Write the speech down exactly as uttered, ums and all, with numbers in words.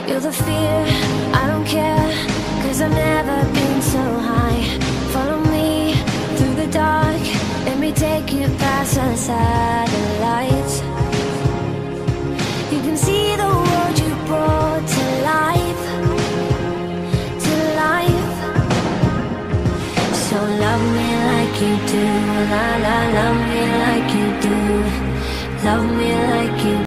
You're the fear, I don't care, cause I've never been so high. Follow me through the dark, let me take you past the satellites. You can see the world you brought to life, to life. So love me like you do, la la, love me like you do. Love me like you